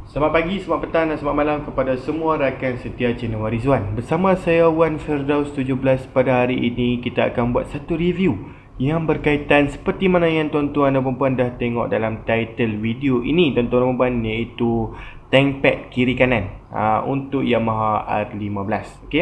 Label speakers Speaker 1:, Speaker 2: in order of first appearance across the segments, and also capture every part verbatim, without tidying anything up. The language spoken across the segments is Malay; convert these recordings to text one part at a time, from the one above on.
Speaker 1: Selamat pagi, selamat petang dan selamat malam kepada semua rakan setia channel Warizwan. Bersama saya Wan Firdaus tujuh belas. Pada hari ini kita akan buat satu review yang berkaitan seperti mana yang tuan-tuan dan puan-puan dah tengok dalam title video ini, tuan-tuan dan puan-puan, iaitu tank pad kiri kanan aa, untuk Yamaha R lima belas. Okey.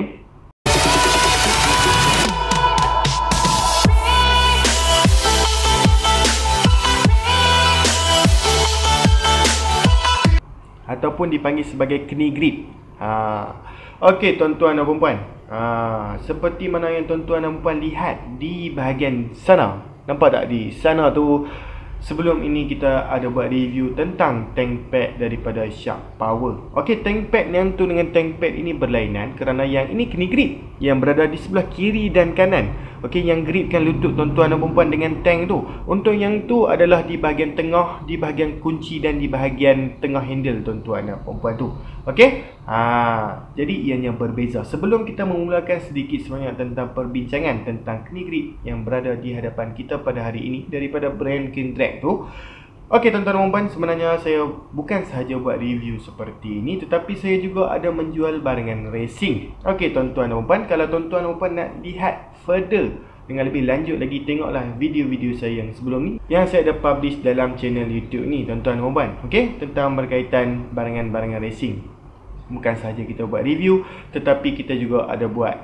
Speaker 1: Ataupun dipanggil sebagai knee grip. Ha. Okey tuan-tuan dan puan-puan. Ha. Seperti mana yang tuan-tuan dan puan lihat di bahagian sana. Nampak tak di sana tu? Sebelum ini kita ada buat review tentang tank pad daripada Shark Power. Okey, tank pad yang tu dengan tank pad ini berlainan kerana yang ini knee grip yang berada di sebelah kiri dan kanan. Okey, yang gripkan lutut tuan-tuan dan puan-puan dengan tank tu. Untuk yang tu adalah di bahagian tengah, di bahagian kunci dan di bahagian tengah handle tuan-tuan dan puan-puan tu. Okey? Ha, jadi ianya berbeza. Sebelum kita memulakan sedikit sebanyak tentang perbincangan tentang knee grip yang berada di hadapan kita pada hari ini daripada brand Kindrag tu. Okey tuan-tuan dan puan-puan, sebenarnya saya bukan sahaja buat review seperti ini, tetapi saya juga ada menjual barangan racing. Okey tuan-tuan dan puan-puan, kalau tuan-tuan dan puan-puan nak lihat further dengan lebih lanjut lagi, tengoklah video-video saya yang sebelum ni yang saya ada publish dalam channel YouTube ni tuan-tuan dan puan-puan. Okey, tentang berkaitan barangan-barangan racing. Bukan sahaja kita buat review, tetapi kita juga ada buat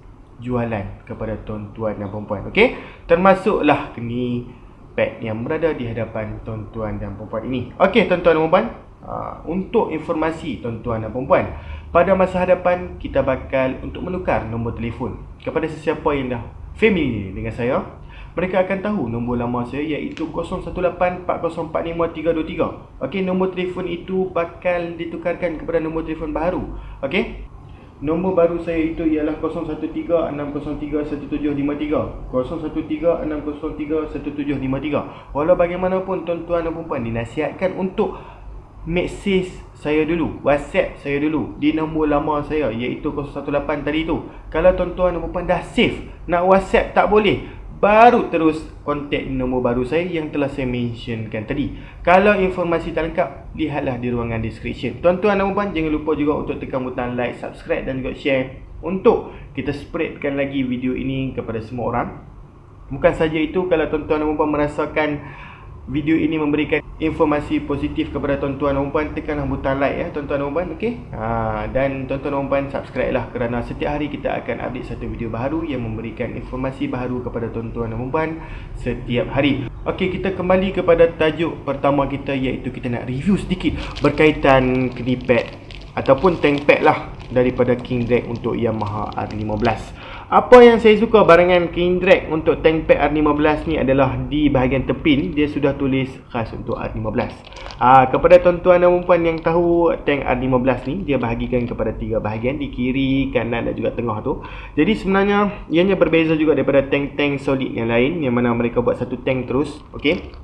Speaker 1: jualan kepada tuan-tuan dan puan-puan. Okey, termasuklah knee pad yang berada di hadapan tuan-tuan dan puan-puan ini. Okey tuan-tuan dan puan-puan, uh, untuk informasi tuan-tuan dan puan-puan, pada masa hadapan kita bakal untuk menukar nombor telefon kepada sesiapa yang dah familiar dengan saya. Mereka akan tahu nombor lama saya, iaitu kosong satu lapan empat kosong empat lima tiga dua tiga. Okey, nombor telefon itu bakal ditukarkan kepada nombor telefon baru. Okey, nombor baru saya itu ialah kosong satu tiga enam kosong tiga satu tujuh lima tiga, kosong satu tiga enam kosong tiga satu tujuh lima tiga. Walau bagaimanapun tuan-tuan dan puan-puan, dinasihatkan untuk message saya dulu, WhatsApp saya dulu di nombor lama saya, iaitu kosong satu lapan tadi tu. Kalau tuan-tuan dan puan-puan dah save, nak WhatsApp tak boleh, baru terus kontak nombor baru saya yang telah saya mentionkan tadi. Kalau informasi tak lengkap, lihatlah di ruangan description. Tuan-tuan dan puan-puan, jangan lupa juga untuk tekan butang like, subscribe dan juga share untuk kita spreadkan lagi video ini kepada semua orang. Bukan saja itu, kalau tuan-tuan dan puan-puan merasakan video ini memberikan informasi positif kepada tuan-tuan dan puan-puan, tekanlah butang like ya tuan-tuan dan puan-puan. Okey. Ha, dan tuan-tuan dan puan-puan, subscribe lah kerana setiap hari kita akan update satu video baru yang memberikan informasi baru kepada tuan-tuan dan puan-puan setiap hari. Okey, kita kembali kepada tajuk pertama kita, iaitu kita nak review sedikit berkaitan knee pad ataupun tank pad lah daripada Kindrag untuk Yamaha R lima belas. Apa yang saya suka barangan Kindrag untuk tank pad R lima belas ni adalah di bahagian tepi ni dia sudah tulis khas untuk R lima belas. Aa, kepada tuan-tuan dan puan-puan yang tahu, tank R lima belas ni dia bahagikan kepada tiga bahagian, di kiri, kanan dan juga tengah tu. Jadi sebenarnya ianya berbeza juga daripada tank-tank solid yang lain yang mana mereka buat satu tank terus. Okey.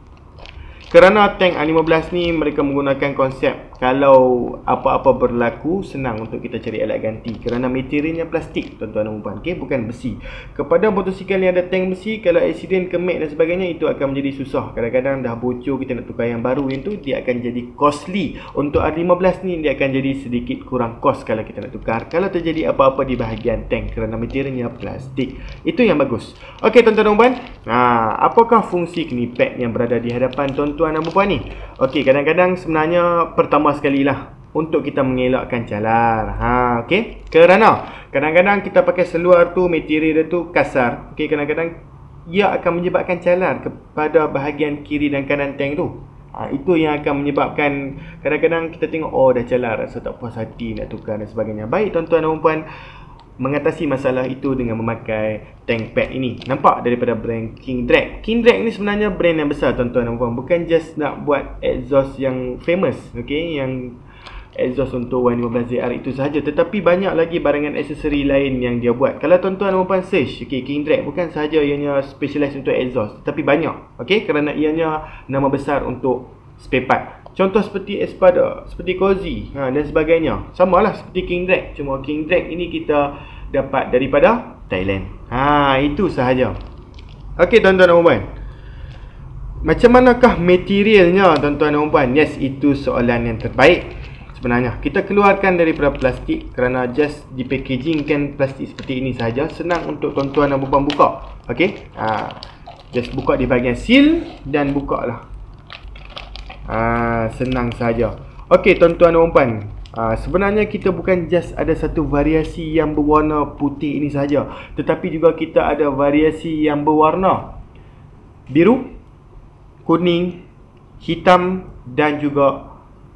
Speaker 1: Kerana tank R lima belas ni mereka menggunakan konsep kalau apa-apa berlaku, senang untuk kita cari alat ganti. Kerana materialnya plastik tuan-tuan dan puan-puan, okay? Bukan besi. Kepada motosikal yang ada tank besi, kalau aksiden, kemek dan sebagainya, itu akan menjadi susah. Kadang-kadang dah bocor, kita nak tukar yang baru, yang tu dia akan jadi costly. Untuk R lima belas ni dia akan jadi sedikit kurang cost kalau kita nak tukar, kalau terjadi apa-apa di bahagian tank, kerana materialnya plastik. Itu yang bagus. Okey tuan-tuan dan puan, ha, apakah fungsi knee pad yang berada di hadapan tuan-tuan dan puan ni? Okey, kadang-kadang sebenarnya pertama sekali lah untuk kita mengelakkan calar. Ha, okey. Kerana kadang-kadang kita pakai seluar tu, material dia tu kasar. Okey, kadang-kadang ia akan menyebabkan calar kepada bahagian kiri dan kanan tank tu. Ha, itu yang akan menyebabkan kadang-kadang kita tengok, oh dah calar, rasa tak puas hati nak tukar dan sebagainya. Baik tuan-tuan dan puan, mengatasi masalah itu dengan memakai tank pad ini. Nampak daripada brand Kindrag. Kindrag ni sebenarnya brand yang besar tuan-tuan dan puan. Bukan just nak buat exhaust yang famous, okey, yang exhaust untuk Y lima belas Z R itu sahaja, tetapi banyak lagi barangan aksesori lain yang dia buat. Kalau tuan-tuan dan puan search, okey, Kindrag bukan sahaja ianya specialize untuk exhaust, tetapi banyak, okey, kerana ianya nama besar untuk spare part. Contoh seperti Espada, seperti Cozy, ha, dan sebagainya. Sama lah seperti Kindrag, cuma Kindrag ini kita dapat daripada Thailand. Ha, itu sahaja. Okey tuan-tuan dan puan, macam manakah materialnya tuan-tuan dan puan? Yes, itu soalan yang terbaik. sebenarnya. Kita keluarkan daripada plastik kerana just dipackagingkan plastik seperti ini saja. Senang untuk tuan-tuan dan puan buka. Okey. Ha, just buka di bahagian seal dan buka lah. Ha, senang saja. Okey tuan-tuan dan puan. Ha, sebenarnya kita bukan just ada satu variasi yang berwarna putih ini saja, tetapi juga kita ada variasi yang berwarna biru, kuning, hitam dan juga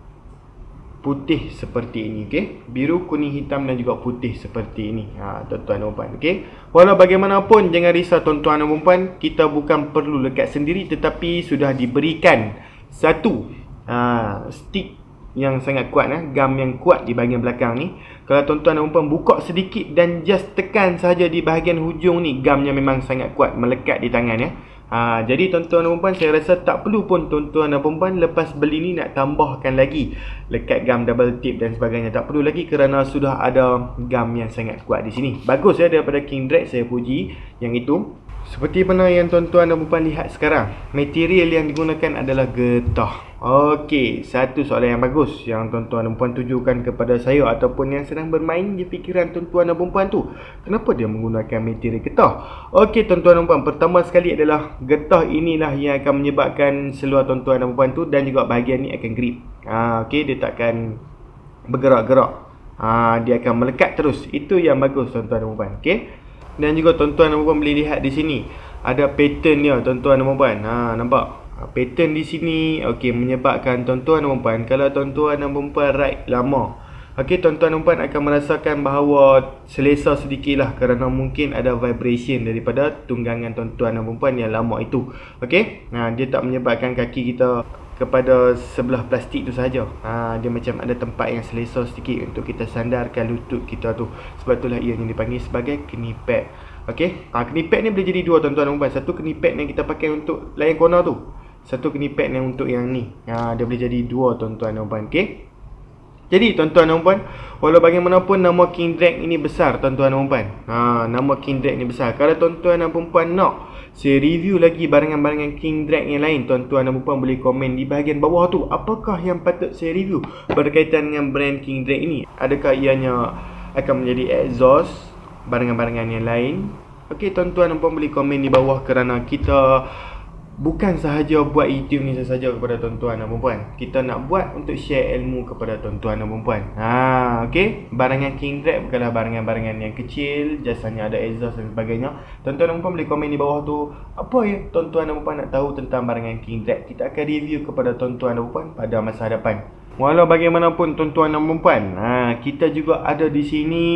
Speaker 1: putih seperti ini. Okey, biru, kuning, hitam dan juga putih seperti ini. Ha, tuan-tuan dan puan. Okey, walau bagaimanapun jangan risau tuan-tuan dan puan, kita bukan perlu lekat sendiri, tetapi sudah diberikan satu ha, stick yang sangat kuat, eh? gam yang kuat di bahagian belakang ni. Kalau tuan-tuan dan puan buka sedikit dan just tekan sahaja di bahagian hujung ni, gamnya memang sangat kuat melekat di tangan, ya. Ha, jadi tuan-tuan dan puan, saya rasa tak perlu pun tuan-tuan dan puan lepas beli ni nak tambahkan lagi lekat gam double tip dan sebagainya. Tak perlu lagi kerana sudah ada gam yang sangat kuat di sini. Bagus ya daripada King Drag, saya puji yang itu. Seperti mana yang tuan-tuan dan puan lihat sekarang, material yang digunakan adalah getah. Okey, satu soalan yang bagus yang tuan-tuan dan puan tujukan kepada saya ataupun yang sedang bermain di fikiran tuan-tuan dan puan tu. Kenapa dia menggunakan material getah? Okey tuan-tuan dan puan, pertama sekali adalah getah inilah yang akan menyebabkan seluar tuan-tuan dan puan tu dan juga bahagian ni akan grip. Ha, okey, dia takkan bergerak-gerak. Ha, dia akan melekat terus. Itu yang bagus tuan-tuan dan puan. Okey. Dan juga tuan-tuan dan puan boleh lihat di sini ada pattern dia tuan-tuan dan puan. Ha, nampak? Ha, pattern di sini okey menyebabkan tuan-tuan dan puan kalau tuan-tuan dan puan ride lama, okey tuan-tuan dan puan akan merasakan bahawa selesa sedikitlah kerana mungkin ada vibration daripada tunggangan tuan-tuan dan puan yang lama itu. Okey. Ha, dia tak menyebabkan kaki kita kepada sebelah plastik tu saja. Ha, dia macam ada tempat yang selesa sedikit untuk kita sandarkan lutut kita tu. Sebab itulah ia yang dipanggil sebagai knee pad. Okey. Ha, knee pad ni boleh jadi dua tuan-tuan dan puan. Satu knee pad yang kita pakai untuk layan corner tu. Satu knee pad yang untuk yang ni. Ha, dia boleh jadi dua tuan-tuan dan puan. Okey. Jadi tuan-tuan dan puan, walau bagaimanapun nama King Drag ini besar tuan-tuan dan puan. Ha, nama King Drag ini besar. Kalau tuan-tuan dan puan nak saya review lagi barangan-barangan King Drag yang lain, tuan-tuan dan puan boleh komen di bahagian bawah tu. Apakah yang patut saya review berkaitan dengan brand King Drag ini? Adakah ianya akan menjadi exhaust, barangan-barangan yang lain? Okey, tuan-tuan dan puan boleh komen di bawah kerana kita bukan sahaja buat YouTube ni sahaja kepada tuan-tuan dan puan. Kita nak buat untuk share ilmu kepada tuan-tuan dan puan. Ha, okey. Barangan King Drag bukanlah barangan-barangan yang kecil, jasanya ada exhaust dan sebagainya. Tuan-tuan dan puan boleh komen di bawah tu, apa ya tuan-tuan dan puan nak tahu tentang barangan King Drag. Kita akan review kepada tuan-tuan dan puan pada masa hadapan. Walau bagaimanapun tuan-tuan dan puan, ha, kita juga ada di sini.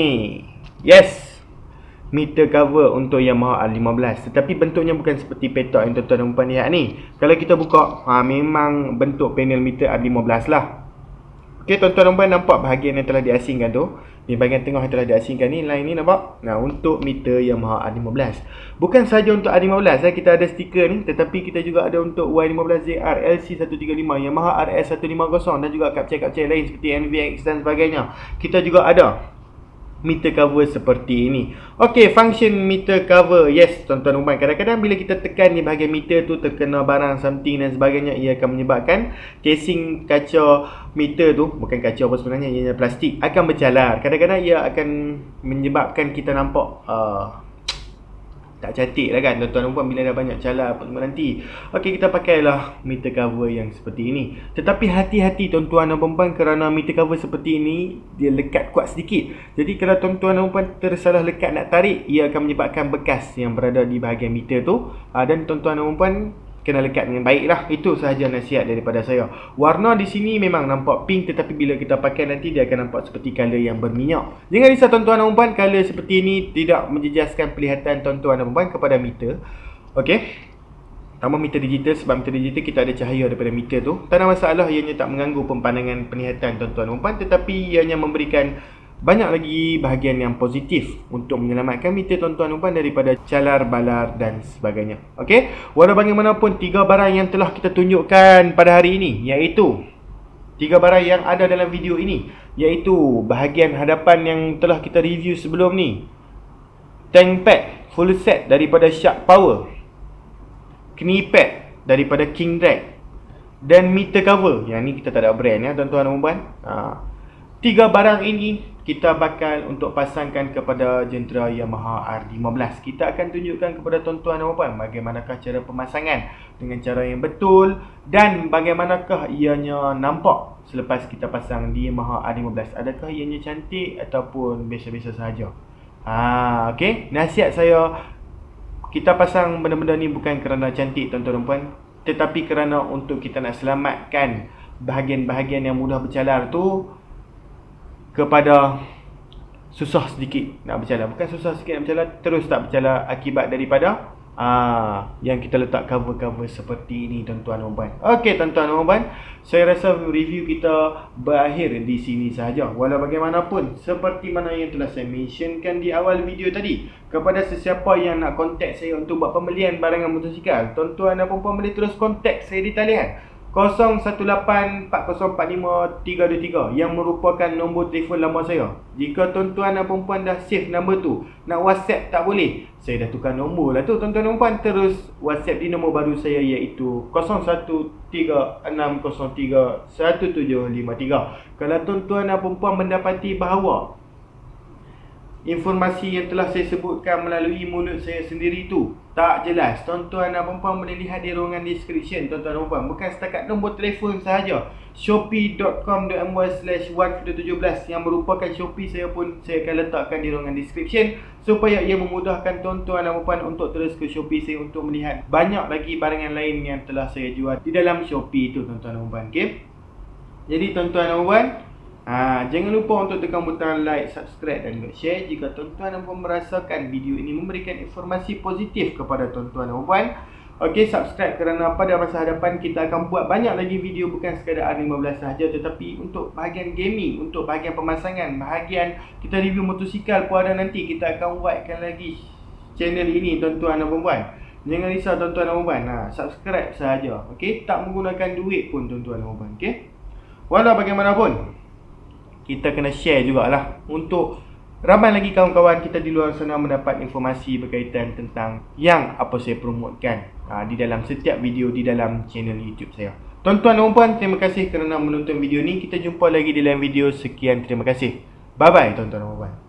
Speaker 1: Yes. Meter cover untuk Yamaha R lima belas, tetapi bentuknya bukan seperti petak yang tuan-tuan dan puan lihat ni. Kalau kita buka, ha, memang bentuk panel meter R lima belas lah. Okey, tuan-tuan dan puan nampak bahagian yang telah diasingkan tu. Ni bahagian tengah yang telah diasingkan ni, line ni nampak. Nah, untuk meter Yamaha R lima belas. Bukan sahaja untuk R lima belas, eh, kita ada stiker ni, tetapi kita juga ada untuk Y lima belas Z R, L C seratus tiga puluh lima, Yamaha R S seratus lima puluh dan juga kapcai-kapcai lain seperti N V X dan sebagainya. Kita juga ada meter cover seperti ini. Okey, function meter cover. Yes, tuan-tuan dan puan, kadang-kadang bila kita tekan di bahagian meter tu terkena barang something dan sebagainya, ia akan menyebabkan casing kaca meter tu, bukan kaca apa sebenarnya, ianya plastik, akan bercalar. Kadang-kadang ia akan menyebabkan kita nampak uh, tak cantik lah kan tuan-tuan dan puan bila dah banyak calar apa semua nanti. Okey, kita pakailah meter cover yang seperti ini. Tetapi hati-hati tuan-tuan dan puan kerana meter cover seperti ini dia lekat kuat sedikit. Jadi kalau tuan-tuan dan puan tersalah lekat nak tarik, ia akan menyebabkan bekas yang berada di bahagian meter tu. Dan tuan-tuan dan puan kena lekat dengan baik lah. Itu sahaja nasihat daripada saya. Warna di sini memang nampak pink, tetapi bila kita pakai nanti dia akan nampak seperti color yang berminyak. Jangan risau tuan-tuan dan puan, color seperti ini tidak menjejaskan penglihatan tuan-tuan dan puan kepada meter. Okey. Tambah meter digital, sebab meter digital kita ada cahaya daripada meter tu. Tak ada masalah, ianya tak mengganggu pemandangan penglihatan tuan-tuan dan puan, tetapi ianya memberikan banyak lagi bahagian yang positif untuk menyelamatkan meter tuan-tuan dan puan daripada calar, balar dan sebagainya. Okey, walau bagaimanapun tiga barang yang telah kita tunjukkan pada hari ini, iaitu tiga barang yang ada dalam video ini, iaitu bahagian hadapan yang telah kita review sebelum ni, tank pad full set daripada Shark Power, knee pad daripada King Drag, dan meter cover. Yang ni kita tak ada brand ya tuan-tuan dan puan. Ha. Tiga barang ini kita bakal untuk pasangkan kepada jentera Yamaha R lima belas. Kita akan tunjukkan kepada tuan-tuan dan puan bagaimanakah cara pemasangan dengan cara yang betul dan bagaimanakah ianya nampak selepas kita pasang di Yamaha R lima belas. Adakah ianya cantik ataupun biasa-biasa sahaja. Ha, okey, nasihat saya, kita pasang benda-benda ni bukan kerana cantik tuan-tuan dan puan, tetapi kerana untuk kita nak selamatkan bahagian-bahagian yang mudah bercalar tu kepada susah sedikit nak bercalar. Bukan susah sikit nak bercalar, terus tak bercalar akibat daripada aa, yang kita letak cover-cover seperti ini tuan-tuan dan puan. Okey tuan-tuan dan puan, saya rasa review kita berakhir di sini sahaja. Walau bagaimanapun, seperti mana yang telah saya mentionkan di awal video tadi, kepada sesiapa yang nak kontak saya untuk buat pembelian barangan motosikal, tuan-tuan dan puan boleh terus kontak saya di talian kosong satu lapan empat kosong empat lima tiga dua tiga yang merupakan nombor telefon lama saya. Jika tuan-tuan dan puan dah save nombor tu, nak WhatsApp tak boleh, saya dah tukar nombor lah tu tuan-tuan dan puan. Terus WhatsApp di nombor baru saya, iaitu kosong satu tiga enam kosong tiga satu tujuh lima tiga. Kalau tuan-tuan dan puan mendapati bahawa informasi yang telah saya sebutkan melalui mulut saya sendiri tu tak jelas, tuan-tuan dan puan boleh lihat di ruangan description tuan-tuan dan puan. Bukan setakat nombor telefon sahaja, shopee dot com dot my slash one five one seven yang merupakan Shopee saya pun saya akan letakkan di ruangan description supaya ia memudahkan tuan-tuan dan puan untuk terus ke Shopee saya untuk melihat banyak lagi barangan lain yang telah saya jual di dalam Shopee tu tuan-tuan dan puan. Okay? Jadi tuan-tuan dan puan, Ha, jangan lupa untuk tekan butang like, subscribe dan juga share jika tuan-tuan dan puan merasakan video ini memberikan informasi positif kepada tuan-tuan dan puan. Okey, subscribe kerana pada masa hadapan kita akan buat banyak lagi video, bukan sekadar R lima belas sahaja, tetapi untuk bahagian gaming, untuk bahagian pemasangan, bahagian kita review motosikal pun ada nanti. Kita akan buatkan lagi channel ini tuan-tuan dan puan. Jangan risau tuan-tuan dan puan. Ha, subscribe sahaja. Okey, tak menggunakan duit pun tuan-tuan dan puan. Okey. Walau bagaimanapun, kita kena share jugalah untuk ramai lagi kawan-kawan kita di luar sana mendapat informasi berkaitan tentang yang apa saya promotkan ha, di dalam setiap video di dalam channel YouTube saya. Tuan-tuan dan puan, terima kasih kerana menonton video ni. Kita jumpa lagi di dalam video. Sekian, terima kasih. Bye bye tuan-tuan dan puan.